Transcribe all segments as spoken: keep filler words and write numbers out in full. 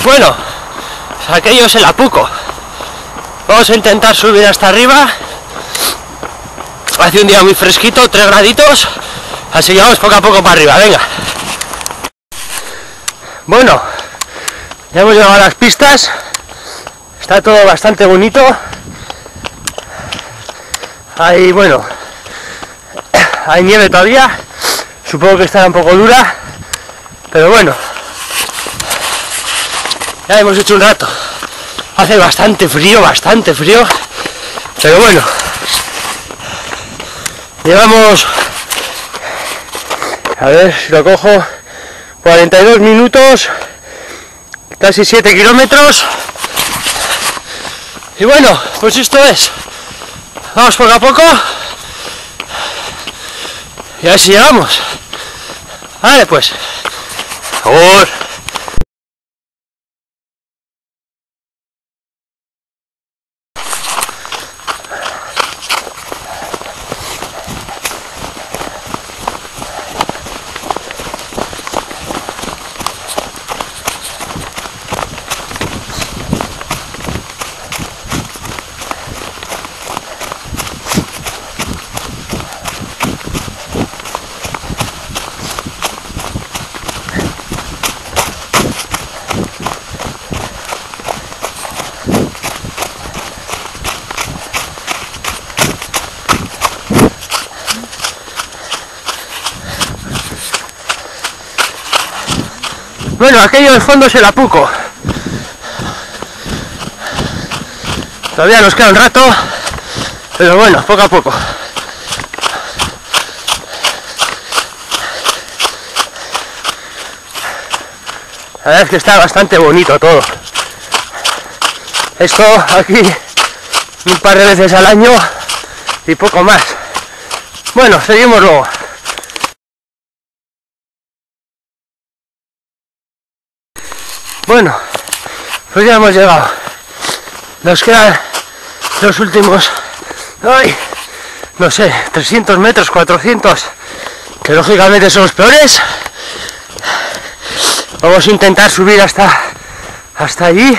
Bueno, aquello es el Apuco. Vamos a intentar subir hasta arriba. Hace un día muy fresquito, tres graditos, así que vamos poco a poco para arriba, venga. Bueno, ya hemos llegado a las pistas. Está todo bastante bonito. Hay, bueno, hay nieve todavía. Supongo que estará un poco dura, pero bueno, ya hemos hecho un rato. Hace bastante frío, bastante frío, pero bueno, llevamos, a ver si lo cojo, cuarenta y dos minutos, casi siete kilómetros, y bueno, pues esto es, vamos poco a poco, y a ver si llegamos. Vale, pues, por favor. Bueno, aquello del fondo es el Apuco. Todavía nos queda un rato, pero bueno, poco a poco. La verdad es que está bastante bonito todo. Esto aquí un par de veces al año y poco más. Bueno, seguimos luego. Bueno, pues ya hemos llegado. Nos quedan los últimos, ay, no sé, trescientos metros, cuatrocientos, que lógicamente son los peores. Vamos a intentar subir hasta, hasta allí.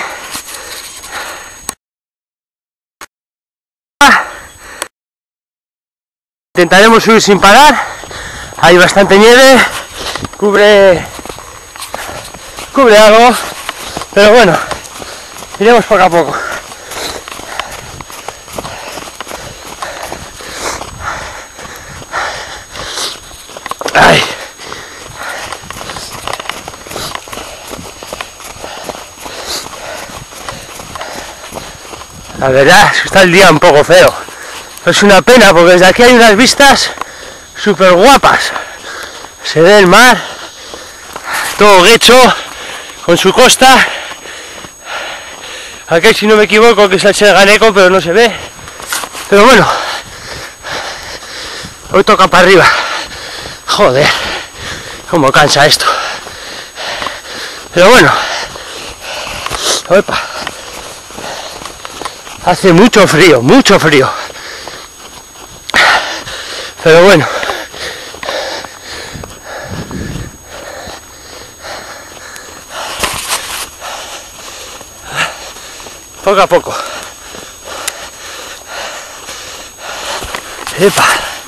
Intentaremos subir sin parar. Hay bastante nieve, cubre, cubre algo. Pero bueno, iremos poco a poco. Ay. La verdad es que está el día un poco feo. Es una pena porque desde aquí hay unas vistas súper guapas. Se ve el mar, todo hecho, con su costa. Aquí, si no me equivoco, que es el Serganeco, pero no se ve. Pero bueno, hoy toca para arriba. Joder, cómo cansa esto. Pero bueno, opa, hace mucho frío, mucho frío. Pero bueno, poco a poco. Epa.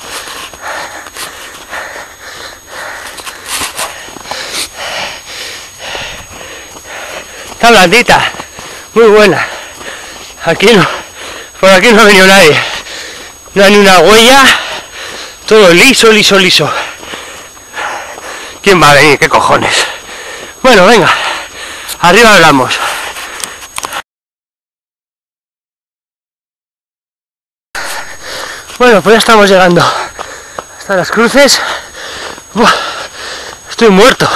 Está blandita, muy buena. Aquí no, por aquí no ha venido nadie. No hay ni una huella. Todo liso, liso, liso. ¿Quién va a venir? ¿Qué cojones? Bueno, venga. Arriba hablamos. Bueno, pues ya estamos llegando hasta las cruces. Buah, estoy muerto.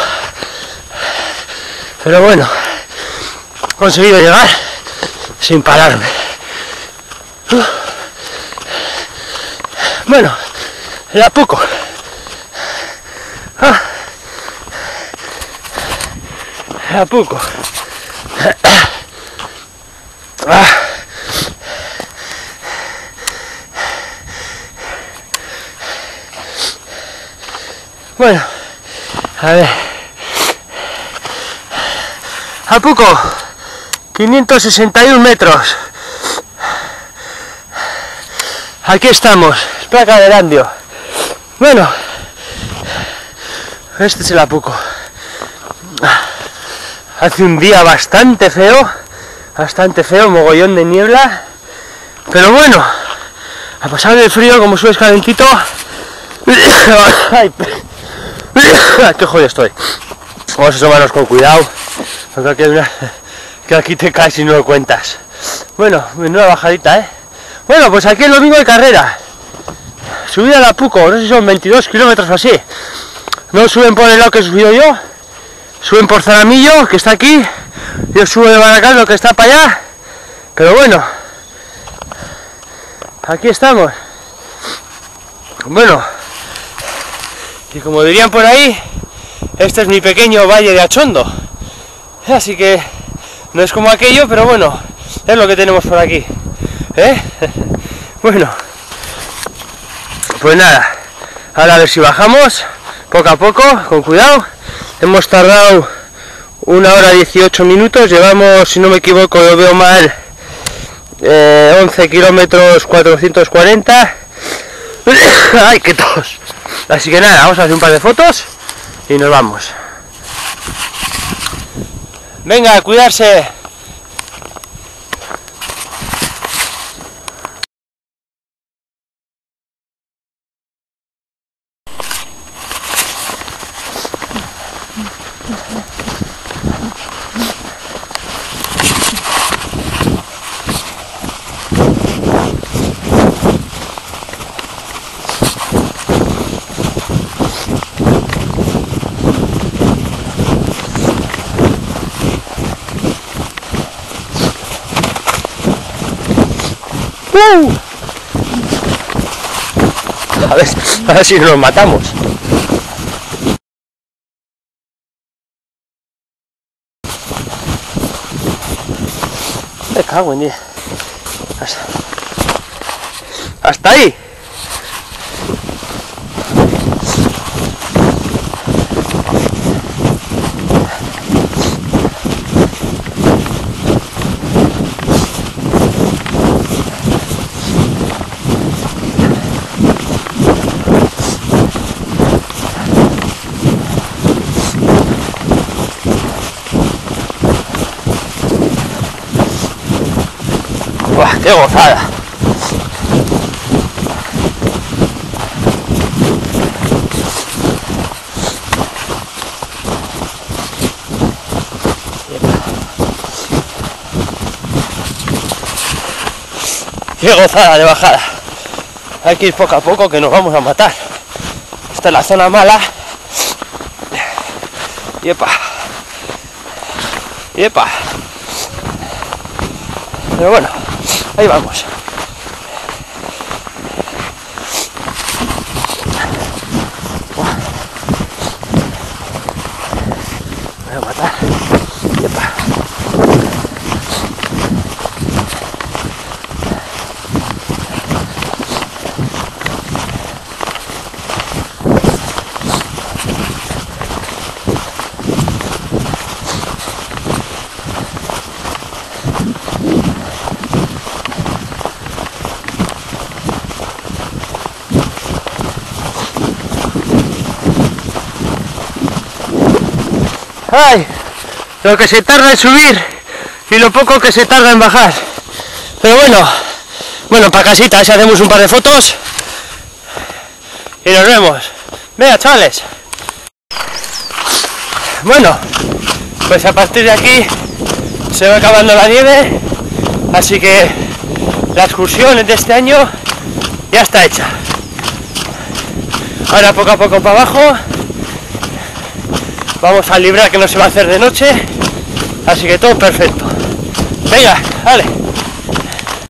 Pero bueno, he conseguido llegar sin pararme. Uh. Bueno, el Apuco. Ah. El Apuco. Ah. Bueno, a ver, Apuco, quinientos sesenta y uno metros. Aquí estamos, placa del Andio. Bueno, este es el Apuco. Hace un día bastante feo, bastante feo, mogollón de niebla, pero bueno, a pesar del frío, como subes calentito, ay, qué jodido estoy. Vamos a asomarnos con cuidado, porque aquí hay una, que aquí te caes y no lo cuentas. Bueno, menuda bajadita, eh. Bueno, pues aquí es lo mismo de carrera. Subida al Apuco, no sé si son veintidós kilómetros o así. No suben por el lado que he subido yo. Suben por Zaramillo, que está aquí. Yo subo de Baracaldo, que está para allá. Pero bueno, aquí estamos. Bueno, y como dirían por ahí, este es mi pequeño valle de Achondo. Así que no es como aquello, pero bueno, es lo que tenemos por aquí, ¿eh? Bueno, pues nada, ahora a ver si bajamos poco a poco, con cuidado. Hemos tardado una hora dieciocho minutos, llevamos, si no me equivoco, lo veo mal, eh, once kilómetros cuatrocientos cuarenta. ¡Ay, qué tos! Así que nada, vamos a hacer un par de fotos y nos vamos. Venga, a cuidarse. Uh. A ver, a ver si nos matamos. Me cago en diez. Hasta, hasta ahí. ¡Buah, qué gozada! ¡Qué gozada de bajada! Hay que ir poco a poco, que nos vamos a matar. Esta es la zona mala. ¡Yepa! ¡Yepa! Pero bueno, ahí vamos. Me voy a matar. Yepa. ¡Ay! Lo que se tarda en subir y lo poco que se tarda en bajar. Pero bueno, bueno, para casita, si hacemos un par de fotos y nos vemos. Venga, chavales. Bueno, pues a partir de aquí se va acabando la nieve, así que la excursión de este año ya está hecha. Ahora poco a poco para abajo. Vamos a librar, que no se va a hacer de noche, así que todo perfecto. Venga, vale.